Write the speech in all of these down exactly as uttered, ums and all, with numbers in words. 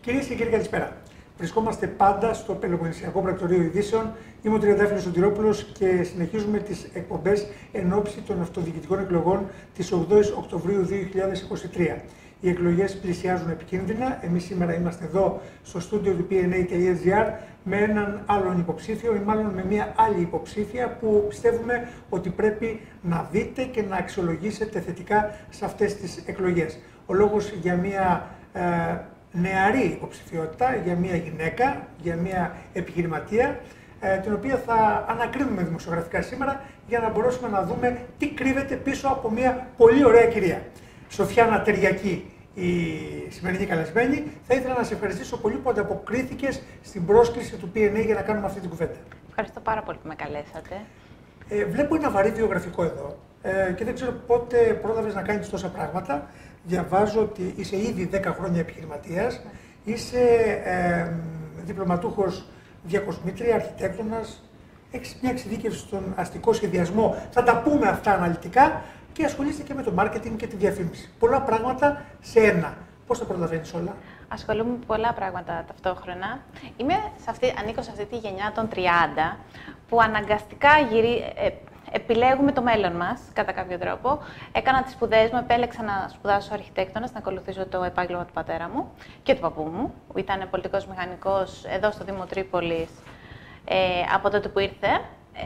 Κυρίες και κύριοι, καλησπέρα. Βρισκόμαστε πάντα στο Πελοποννησιακό Πρακτορείο Ειδήσεων. Είμαι ο Τριαντάφυλλος Σωτηρόπουλος και συνεχίζουμε τις εκπομπές εν ώψη των αυτοδιοικητικών εκλογών της ογδόης Οκτωβρίου δύο χιλιάδες είκοσι τρία. Οι εκλογές πλησιάζουν επικίνδυνα. Εμείς σήμερα είμαστε εδώ στο στούντιο του πι εν έι τελεία τζι άρ με έναν άλλον υποψήφιο ή μάλλον με μια άλλη υποψήφια που πιστεύουμε ότι πρέπει να δείτε και να αξιολογήσετε θετικά σε αυτές τις εκλογές. Ο λόγος για μια ε, νεαρή υποψηφιότητα, για μια γυναίκα, για μια επιχειρηματία, ε, την οποία θα ανακρίνουμε δημοσιογραφικά σήμερα για να μπορέσουμε να δούμε τι κρύβεται πίσω από μια πολύ ωραία κυρία. Σοφιάνα Τεριακή, η σημερινή καλεσμένη, θα ήθελα να σε ευχαριστήσω πολύ που ανταποκρίθηκες στην πρόσκληση του πι εν έι για να κάνουμε αυτή την κουβέντα. Ευχαριστώ πάρα πολύ που με καλέσατε. Ε, βλέπω ένα βαρύ βιογραφικό εδώ ε, και δεν ξέρω πότε πρόλαβες να κάνεις τόσα πράγματα. Διαβάζω ότι είσαι ήδη δέκα χρόνια επιχειρηματίας, είσαι ε, διπλωματούχος διακοσμήτρια, αρχιτέκτονας, έχεις μια εξειδίκευση στον αστικό σχεδιασμό, θα τα πούμε αυτά αναλυτικά, και ασχολείσαι και με το marketing και τη διαφήμιση. Πολλά πράγματα σε ένα. Πώς τα προλαβαίνεις όλα? Ασχολούμαι με πολλά πράγματα ταυτόχρονα. Είμαι σε αυτή, ανήκω σε αυτή τη γενιά των τριάντα που αναγκαστικά γυρί, ε, επιλέγουμε το μέλλον μας, κατά κάποιο τρόπο. Έκανα τις σπουδές μου, επέλεξα να σπουδάσω αρχιτέκτονας, να ακολουθήσω το επάγγελμα του πατέρα μου και του παππού μου, που ήταν πολιτικός μηχανικός εδώ στο Δήμο Τρίπολης ε, από τότε που ήρθε.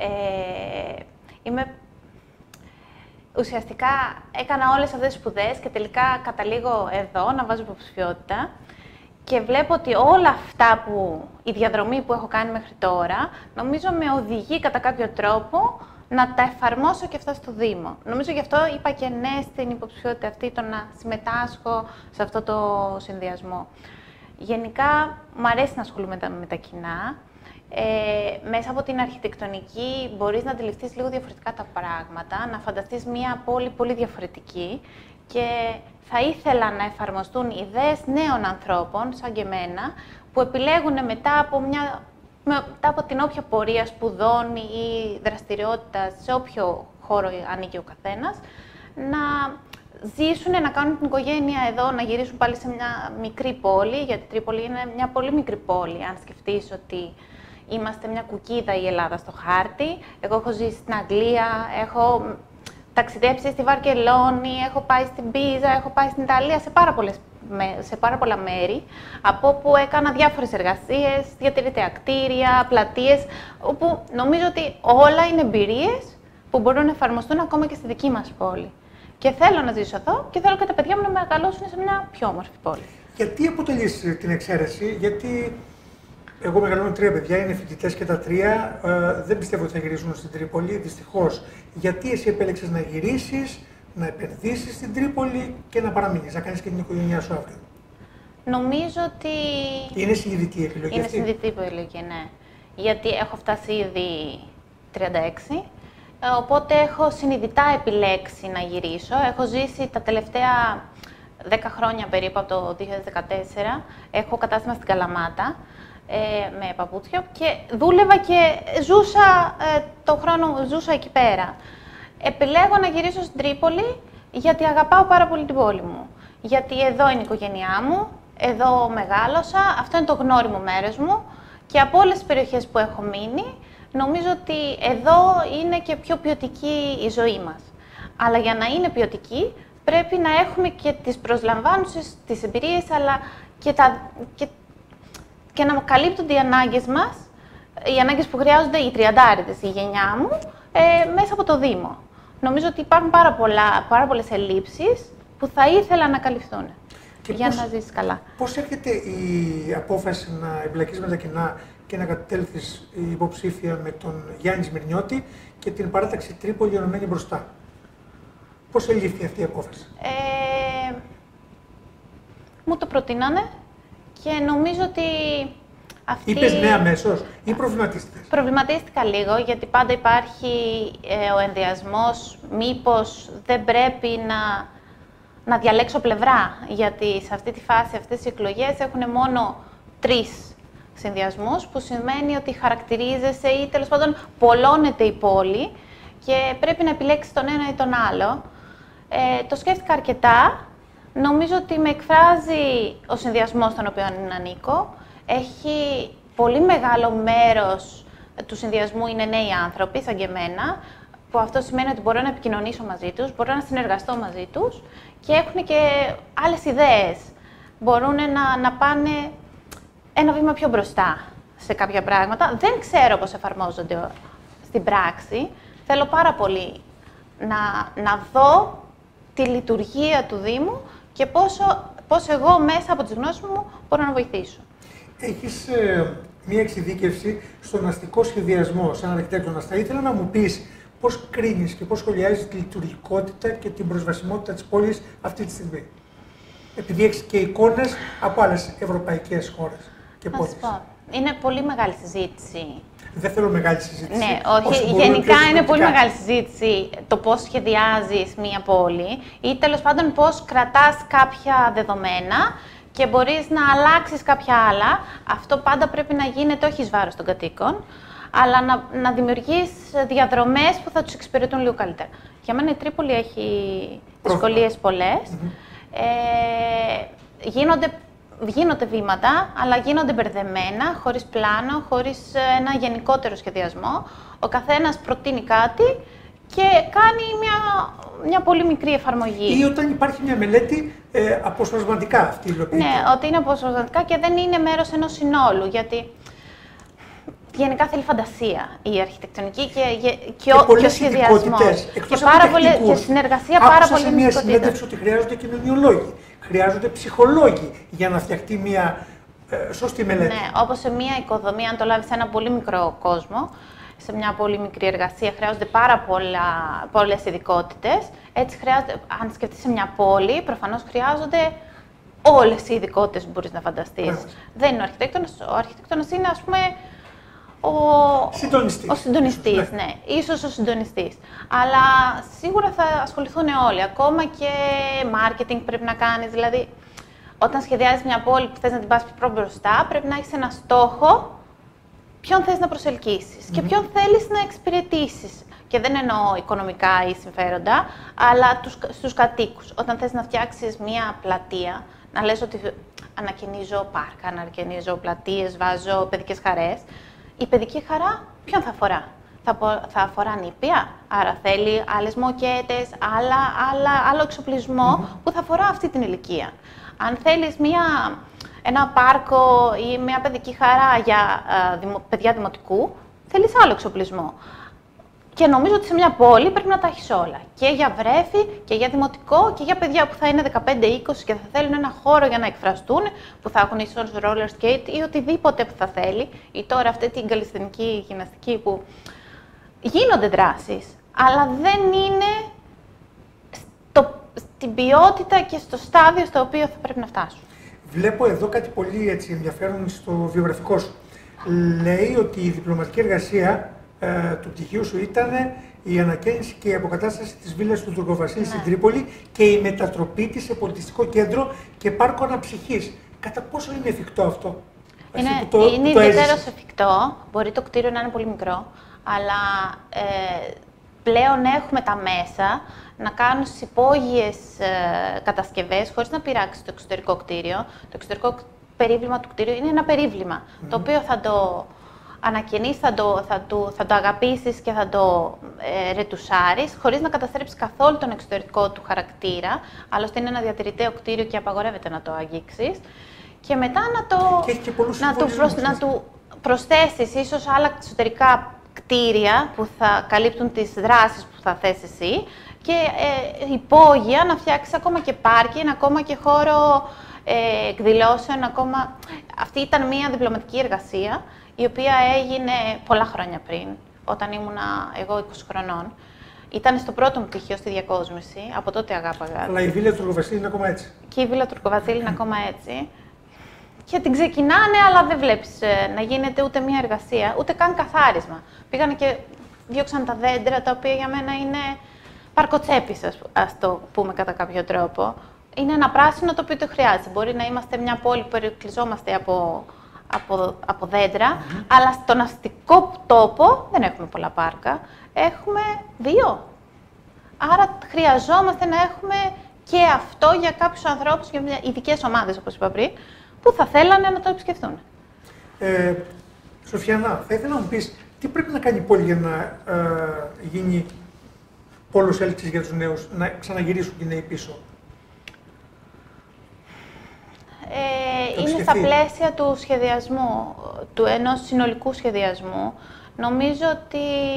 Ε, είμαι Ουσιαστικά έκανα όλες αυτές τις σπουδές και τελικά καταλήγω εδώ να βάζω υποψηφιότητα και βλέπω ότι όλα αυτά που, η διαδρομή που έχω κάνει μέχρι τώρα, νομίζω με οδηγεί κατά κάποιο τρόπο να τα εφαρμόσω και αυτά στο Δήμο. Νομίζω γι' αυτό είπα και ναι στην υποψηφιότητα αυτή, το να συμμετάσχω σε αυτό το συνδυασμό. Γενικά, μου αρέσει να ασχολούμαι με τα κοινά. Ε, μέσα από την αρχιτεκτονική μπορείς να αντιληφθείς λίγο διαφορετικά τα πράγματα, να φανταστείς μια πόλη πολύ διαφορετική και θα ήθελα να εφαρμοστούν ιδέες νέων ανθρώπων, σαν και εμένα, που επιλέγουν μετά από, μια, μετά από την όποια πορεία σπουδών ή δραστηριότητα, σε όποιο χώρο ανήκει ο καθένας, να ζήσουν, να κάνουν την οικογένεια εδώ, να γυρίσουν πάλι σε μια μικρή πόλη, γιατί η Τρίπολη είναι μια πολύ μικρή πόλη, αν σκεφτείς ότι είμαστε μια κουκίδα η Ελλάδα στο χάρτη. Εγώ έχω ζήσει στην Αγγλία, έχω ταξιδέψει στη Βαρκελόνη, έχω πάει στην Πίζα, έχω πάει στην Ιταλία, σε πάρα, πολλές, σε πάρα πολλά μέρη, από όπου έκανα διάφορες εργασίες, διατηρητέα κτίρια, πλατείες, όπου νομίζω ότι όλα είναι εμπειρίες που μπορούν να εφαρμοστούν ακόμα και στη δική μας πόλη. Και θέλω να ζήσω εδώ και θέλω και τα παιδιά μου να μεγαλώσουν σε μια πιο όμορφη πόλη. Γιατί αποτελείς την εξαίρεση, γιατί εγώ μεγαλώνω τρία παιδιά, είναι φοιτητές και τα τρία. Ε, δεν πιστεύω ότι θα γυρίσουν στην Τρίπολη, δυστυχώς. Γιατί εσύ επέλεξες να γυρίσεις, να επενδύσεις στην Τρίπολη και να παραμείνεις, να κάνεις και την οικογένειά σου αύριο? Νομίζω ότι είναι συνειδητή η επιλογή είναι αυτή. Είναι συνειδητή η επιλογή, ναι. Γιατί έχω φτάσει ήδη τριάντα έξι, οπότε έχω συνειδητά επιλέξει να γυρίσω. Έχω ζήσει τα τελευταία δέκα χρόνια περίπου, από το δύο χιλιάδες δεκατέσσερα, έχω κατάστημα στην Καλαμάτα, Ε, με παπούτσια και δούλευα και ζούσα ε, το χρόνο, ζούσα εκεί πέρα. Επιλέγω να γυρίσω στην Τρίπολη γιατί αγαπάω πάρα πολύ την πόλη μου. Γιατί εδώ είναι η οικογένειά μου, εδώ μεγάλωσα, αυτό είναι το γνώριμο μέρος μου και από όλες τις περιοχές που έχω μείνει, νομίζω ότι εδώ είναι και πιο ποιοτική η ζωή μας. Αλλά για να είναι ποιοτική πρέπει να έχουμε και τις προσλαμβάνουσες, τις εμπειρίες, αλλά και τα... Και και να καλύπτονται οι ανάγκες μας, οι ανάγκες που χρειάζονται οι τριαντάριδες, η γενιά μου, ε, μέσα από το Δήμο. Νομίζω ότι υπάρχουν πάρα, πολλά, πάρα πολλές ελλείψεις που θα ήθελα να καλυφθούν και για πώς, να ζήσεις καλά. Πώς έρχεται η απόφαση να εμπλακείς με τα κοινά και να κατέλθεις υποψήφια με τον Γιάννη Σμυρνιώτη και την παράταξη Τρίπολη ενωμένη μπροστά? Πώς ελήφθη αυτή η απόφαση? Ε, μου το προτείνανε. Και νομίζω ότι αυτή... Είπες ναι αμέσως ή προβληματίστηκες? Προβληματίστηκα λίγο, γιατί πάντα υπάρχει ε, ο ενδιασμός μήπως δεν πρέπει να, να διαλέξω πλευρά. Γιατί σε αυτή τη φάση, αυτές οι εκλογές έχουν μόνο τρεις συνδυασμούς, που σημαίνει ότι χαρακτηρίζεσαι ή τέλος πάντων πολλώνεται η πόλη και πρέπει να επιλέξεις τον ένα ή τον άλλο. Ε, το σκέφτηκα αρκετά. Νομίζω ότι με εκφράζει ο συνδυασμός στον οποίο ανήκω. Έχει πολύ μεγάλο μέρος του συνδυασμού είναι νέοι άνθρωποι, σαν και εμένα, που αυτό σημαίνει ότι μπορώ να επικοινωνήσω μαζί τους, μπορώ να συνεργαστώ μαζί τους και έχουν και άλλες ιδέες. Μπορούν να, να πάνε ένα βήμα πιο μπροστά σε κάποια πράγματα. Δεν ξέρω πώς εφαρμόζονται στην πράξη. Θέλω πάρα πολύ να, να δω τη λειτουργία του Δήμου και πόσο, πώς εγώ μέσα από τις γνώσεις μου μπορώ να βοηθήσω. Έχεις ε, μία εξειδίκευση στον αστικό σχεδιασμό σαν αρχιτέκτονας. Θα ήθελα να μου πεις πώς κρίνεις και πώς σχολιάζεις τη λειτουργικότητα και την προσβασιμότητα της πόλης αυτή τη στιγμή. Επειδή έχεις και εικόνες από άλλες ευρωπαϊκές χώρες και πόλεις. Είναι πολύ μεγάλη συζήτηση. Δεν θέλω μεγάλη συζήτηση. Ναι, όχι. Γενικά είναι πολύ μεγάλη συζήτηση το πώς σχεδιάζεις μία πόλη ή τέλος πάντων πώς κρατάς κάποια δεδομένα και μπορείς να αλλάξεις κάποια άλλα. Αυτό πάντα πρέπει να γίνεται όχι εις βάρος των κατοίκων, αλλά να, να δημιουργείς διαδρομές που θα τους εξυπηρετούν λίγο καλύτερα. Για μένα η Τρίπολη έχει δυσκολίες πολλές. Mm-hmm. ε, γίνονται, γίνονται βήματα, αλλά γίνονται μπερδεμένα, χωρίς πλάνο, χωρίς ένα γενικότερο σχεδιασμό. Ο καθένας προτείνει κάτι και κάνει μια, μια πολύ μικρή εφαρμογή. Ή όταν υπάρχει μια μελέτη ε, αποσπασματικά αυτή η υλοποίηση. Ναι, ότι είναι αποσπασματικά και δεν είναι μέρος ενός συνόλου. Γιατί γενικά θέλει φαντασία η αρχιτεκτονική και, και, και, και, ο, και ο σχεδιασμός. Εκτός και, πάρα πολλές, και συνεργασία πάρα πολύ σε μια συνέντευξη ότι χρειάζονται κοινωνιολόγοι, χρειάζονται ψυχολόγοι για να φτιαχτεί μια ε, σωστή μελέτη. Ναι, όπως σε μια οικοδομή, αν το λάβεις σε ένα πολύ μικρό κόσμο, σε μια πολύ μικρή εργασία, χρειάζονται πάρα πολλά, πολλές ειδικότητες. Έτσι, χρειάζεται, αν σκεφτείς σε μια πόλη, προφανώς χρειάζονται όλες οι ειδικότητες που μπορείς να φανταστείς. Yeah. Δεν είναι ο αρχιτέκτονας. Ο αρχιτέκτονας είναι, ας πούμε, ο συντονιστής. Ο συντονιστής, ναι. ναι. Ίσως ο συντονιστής. Αλλά σίγουρα θα ασχοληθούν όλοι. Ακόμα και marketing πρέπει να κάνεις. Δηλαδή, όταν σχεδιάζεις μια πόλη που θες να την πας πιο μπροστά, πρέπει να έχεις ένα στόχο ποιον θες να προσελκύσεις mm-hmm. και ποιον θέλεις να εξυπηρετήσεις. Και δεν εννοώ οικονομικά ή συμφέροντα, αλλά τους, στους κατοίκους. Όταν θες να φτιάξεις μια πλατεία, να λες ότι ανακαινίζω πάρκα, ανακαινίζω πλατείες, βάζω παιδικές χαρές, η παιδική χαρά ποιον θα αφορά? Θα, θα αφορά νήπια, άρα θέλει άλλες μοκέτες, άλλα, άλλα, άλλο εξοπλισμό mm-hmm. που θα αφορά αυτή την ηλικία. Αν θέλεις μια, ένα πάρκο ή μια παιδική χαρά για α, δημο, παιδιά δημοτικού, θέλεις άλλο εξοπλισμό. Και νομίζω ότι σε μια πόλη πρέπει να τα έχεις όλα. Και για βρέφη, και για δημοτικό, και για παιδιά που θα είναι δεκαπέντε είκοσι και θα θέλουν ένα χώρο για να εκφραστούν, που θα έχουν ίσως roller skate ή οτιδήποτε που θα θέλει. Ή τώρα αυτή την καλλισθενική γυμναστική που γίνονται δράσεις, αλλά δεν είναι στο, στην ποιότητα και στο στάδιο στο οποίο θα πρέπει να φτάσουν. Βλέπω εδώ κάτι πολύ έτσι, ενδιαφέρον στο βιογραφικό σου. Λέει ότι η διπλωματική εργασία ε, του πτυχίου σου ήταν η ανακαίνιση και η αποκατάσταση της βίλας του Τουρκοβασίλη ναι. στην Τρίπολη και η μετατροπή της σε πολιτιστικό κέντρο και πάρκο αναψυχής. Κατά πόσο είναι εφικτό αυτό? Είναι, το, είναι ιδιαίτερος εφικτό. Μπορεί το κτίριο να είναι πολύ μικρό, αλλά ε, πλέον έχουμε τα μέσα να κάνουν στις υπόγειες ε, κατασκευές χωρίς να πειράξει το εξωτερικό κτίριο. Το εξωτερικό περίβλημα του κτίριου είναι ένα περίβλημα, mm. το οποίο θα το ανακαινείς, θα το, θα το, θα το αγαπήσεις και θα το ε, ρετουσάρεις, χωρίς να καταστρέψεις καθόλου τον εξωτερικό του χαρακτήρα. Άλλωστε είναι ένα διατηρηταίο κτίριο και απαγορεύεται να το αγγίξεις. Και μετά να το, και και να του, προσ, να του προσθέσεις ίσως άλλα εξωτερικά κτίρια που θα καλύπτουν τις δράσεις που θα θες εσύ και ε, υπόγεια να φτιάξεις ακόμα και πάρκινγκ, ακόμα και χώρο ε, εκδηλώσεων. Ακόμα... Αυτή ήταν μια διπλωματική εργασία η οποία έγινε πολλά χρόνια πριν, όταν ήμουνα εγώ είκοσι χρονών. Ήταν στο πρώτο μου πτυχίο στη διακόσμηση, από τότε αγάπαγα. Αλλά η βίλα Τουρκοβασίλη είναι ακόμα έτσι. Και η βίλα Τουρκοβασίλη είναι ακόμα έτσι. Και την ξεκινάνε, αλλά δεν βλέπεις ε, να γίνεται ούτε μία εργασία, ούτε καν καθάρισμα. Πήγανε και διώξαν τα δέντρα, τα οποία για μένα είναι παρκοτσέπης, ας, ας το πούμε κατά κάποιο τρόπο. Είναι ένα πράσινο το οποίο το χρειάζεται. Μπορεί να είμαστε μια πόλη που περικλειζόμαστε από, από, από δέντρα, mm-hmm. αλλά στον αστικό τόπο δεν έχουμε πολλά πάρκα. Έχουμε δύο. Άρα χρειαζόμαστε να έχουμε και αυτό για κάποιους ανθρώπους, για ειδικές ομάδες, όπως είπα πριν, που θα θέλανε να το επισκεφτούν. Ε, Σοφιανά, θα ήθελα να μου πεις τι πρέπει να κάνει η πόλη για να ε, γίνει πόλος έλξης για τους νέους, να ξαναγυρίσουν και οι νέοι πίσω. Ε, είναι στα πλαίσια του σχεδιασμού, του ενός συνολικού σχεδιασμού. Νομίζω ότι...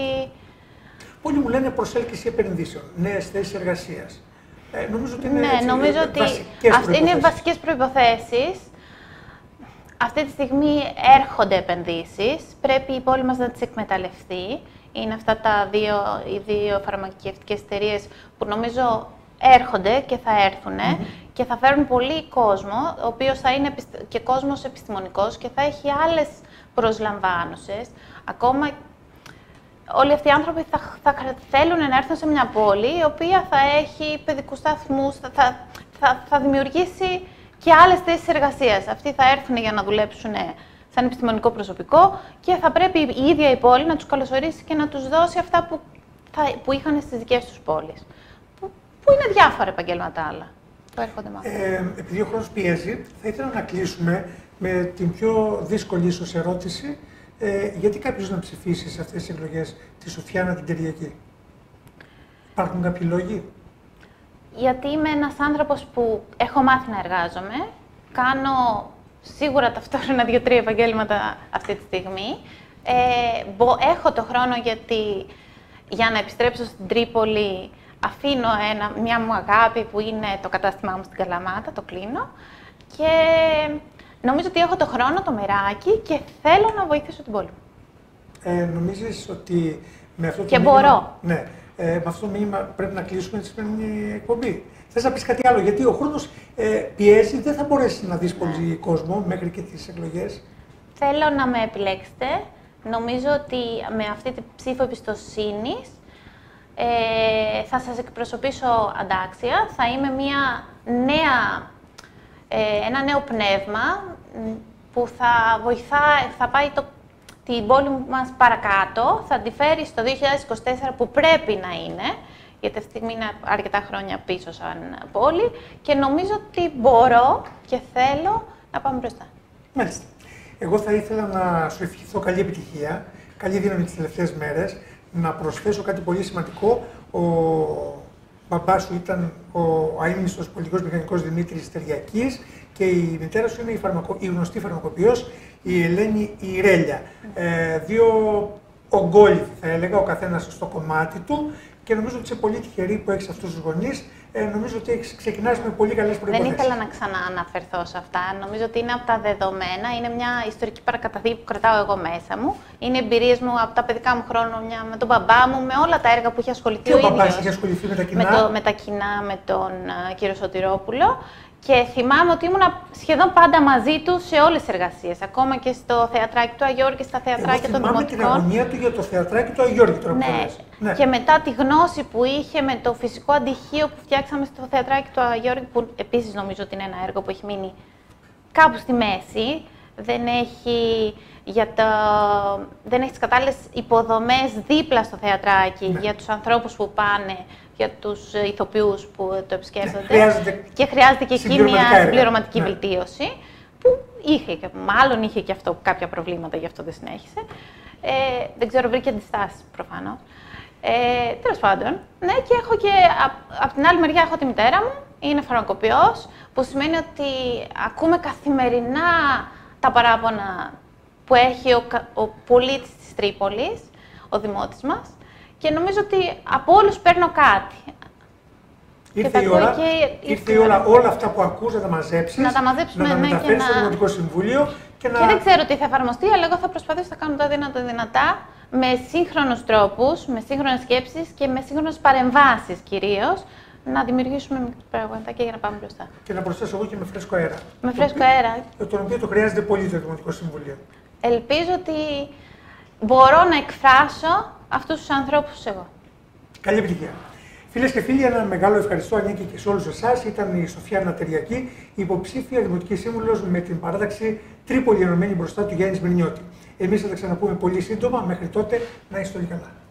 Πολλοί μου λένε προσέλκυση επενδύσεων, νέες θέσεις εργασίας. Ε, νομίζω ότι είναι, ναι, έτσι, νομίζω ότι αυτές είναι βασικές προϋποθέσεις. Αυτή τη στιγμή έρχονται επενδύσεις, πρέπει η πόλη μας να τις εκμεταλλευτεί. Είναι αυτά τα δύο, οι δύο φαρμακευτικές εταιρείες που νομίζω έρχονται και θα έρθουν mm-hmm. και θα φέρουν πολύ κόσμο, ο οποίος θα είναι και κόσμος επιστημονικός και θα έχει άλλες προσλαμβάνωσες. Ακόμα όλοι αυτοί οι άνθρωποι θα, θα θέλουν να έρθουν σε μια πόλη η οποία θα έχει παιδικούς σταθμούς, θα, θα, θα, θα δημιουργήσει και άλλες θέσεις εργασίας. Αυτοί θα έρθουν για να δουλέψουν σαν επιστημονικό προσωπικό και θα πρέπει η ίδια η πόλη να τους καλωσορίσει και να τους δώσει αυτά που, θα, που είχαν στις δικές τους πόλεις. Που, που είναι διάφορα επαγγέλματα άλλα που έρχονται με αυτό. Ε, επειδή ο χρόνος πιέζει, θα ήθελα να κλείσουμε με την πιο δύσκολη ίσως ερώτηση. Ε, γιατί κάποιος να ψηφίσει σε αυτές τις εκλογές τη Σοφιάνα την Κυριακή. Υπάρχουν κάποιοι λόγοι? Γιατί είμαι ένας άνθρωπος που έχω μάθει να εργάζομαι. Κάνω σίγουρα ταυτόχρονα δύο-τρία επαγγέλματα αυτή τη στιγμή. Ε, έχω το χρόνο γιατί για να επιστρέψω στην Τρίπολη αφήνω ένα, μια μου αγάπη που είναι το κατάστημά μου στην Καλαμάτα, το κλείνω. Και νομίζω ότι έχω το χρόνο, το μεράκι και θέλω να βοηθήσω την πόλη. Ε, νομίζεις ότι με αυτό το και μήνυμα, μπορώ. Ναι, ε, με αυτό το μήνυμα πρέπει να κλείσουμε τη σημερινή εκπομπή. Θες να πεις κάτι άλλο, γιατί ο χρόνος ε, πιέζει, δεν θα μπορέσει να δεις πολύ κόσμο μέχρι και τις εκλογές. Θέλω να με επιλέξετε. Νομίζω ότι με αυτή την ψήφο εμπιστοσύνης ε, θα σας εκπροσωπήσω αντάξια. Θα είμαι μια νέα... ένα νέο πνεύμα που θα βοηθά, θα πάει το, την πόλη μας παρακάτω, θα τη φέρει στο δύο χιλιάδες είκοσι τέσσερα που πρέπει να είναι, γιατί αυτή τη στιγμή είναι αρκετά χρόνια πίσω σαν πόλη και νομίζω ότι μπορώ και θέλω να πάμε μπροστά. Μάλιστα. Εγώ θα ήθελα να σου ευχηθώ καλή επιτυχία, καλή δύναμη τις τελευταίες μέρες, να προσθέσω κάτι πολύ σημαντικό. Ο μπαμπάς σου ήταν ο αείμνηστος πολιτικός μηχανικός Δημήτρης Τεριακής και η μητέρα σου είναι η, φαρμακο... η γνωστή φαρμακοποιός η Ελένη Ιρέλια. Ε, δύο ογκόληθοι θα έλεγα, ο καθένας στο κομμάτι του και νομίζω ότι είσαι πολύ τυχερή που έχεις αυτούς τους γονείς. Ε, νομίζω ότι έχεις ξεκινάσει με πολύ καλές προϋποθέσεις. Δεν ήθελα να ξανααναφερθώ σε αυτά. Νομίζω ότι είναι από τα δεδομένα, είναι μια ιστορική παρακαταθήκη που κρατάω εγώ μέσα μου. Είναι εμπειρίες μου από τα παιδικά μου χρόνια με τον μπαμπά μου, με όλα τα έργα που είχε ασχοληθεί και ο, ο ίδιος. Και ο μπαμπάς είχε ασχοληθεί με τα κοινά. Με, το, με τα κοινά, με τον uh, κύριο Σωτηρόπουλο. Και θυμάμαι ότι ήμουν σχεδόν πάντα μαζί του σε όλες τις εργασίες. Ακόμα και στο θεατράκι του Αγιώργη, στα θεατράκια των Δημοτικών. Θυμάμαι την αγωνία του για το θεατράκι του Αγιώργη τώρα. Ναι. ναι. Και μετά τη γνώση που είχε με το φυσικό αντυχείο που φτιάξαμε στο θεατράκι του Αγιώργη, που επίσης νομίζω ότι είναι ένα έργο που έχει μείνει κάπου στη μέση. Δεν έχει, για το... δεν έχει τις κατάλληλες υποδομές δίπλα στο θεατράκι ναι. για τους ανθρώπους που πάνε, για τους ηθοποιούς που το επισκέφτονται. Ναι, χρειάζεται και χρειάζεται και εκεί μια συμπληρωματική ναι. βελτίωση, που είχε, μάλλον είχε και αυτό κάποια προβλήματα, γι' αυτό δεν συνέχισε. Ε, δεν ξέρω, βρήκε αντιστάσεις προφανώς. Ε, τέλος πάντων, ναι, και έχω και απ' απ' την άλλη μεριά έχω τη μητέρα μου, είναι φαρμακοποιός, που σημαίνει ότι ακούμε καθημερινά τα παράπονα που έχει ο, ο πολίτης της Τρίπολης, ο δημότης μας, και νομίζω ότι από όλους παίρνω κάτι. Ήρθε η ώρα, και... ήρθε η ώρα όλα αυτά που ακούς να τα μαζέψεις, να τα, μαζέψουμε, να τα ναι, μεταφέρεις να... στο Δημοτικό Συμβούλιο και να... Και δεν ξέρω τι θα εφαρμοστεί, αλλά εγώ θα προσπαθήσω να κάνω τα δυνατά δυνατά, με σύγχρονους τρόπους, με σύγχρονες σκέψεις και με σύγχρονες παρεμβάσεις κυρίως, να δημιουργήσουμε πράγματα και για να πάμε μπροστά. Και να προσθέσω εγώ και με φρέσκο αέρα. Με φρέσκο αέρα. Τον οποίο το χρειάζεται πολύ το Δημοτικό Συμβούλιο. Ελπίζω ότι μπορώ να εκφράσω αυτούς τους ανθρώπους εγώ. Καλή επιτυχία. Φίλες και φίλοι, ένα μεγάλο ευχαριστώ Ανίκη και σε όλους εσάς. Ήταν η Σοφιάνα Τεριακή, υποψήφια Δημοτική Σύμβουλος με την παράταξη Τρίπολη ενωμένη μπροστά του Γιάννη Σμυρνιώτη. Εμείς θα τα ξαναπούμε πολύ σύντομα. Μέχρι τότε να είστε όλοι καλά.